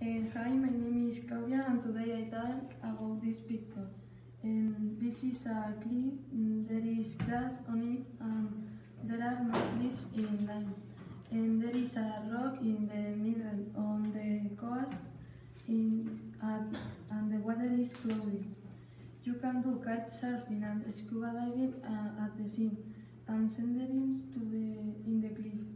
Hi, my name is Claudia and today I talk about this picture. This is a cliff, there is grass on it and there are no cliffs in line. And there is a rock in the middle on the coast and the water is cloudy. You can do kite surfing and scuba diving at the sea and senderings in the cliff.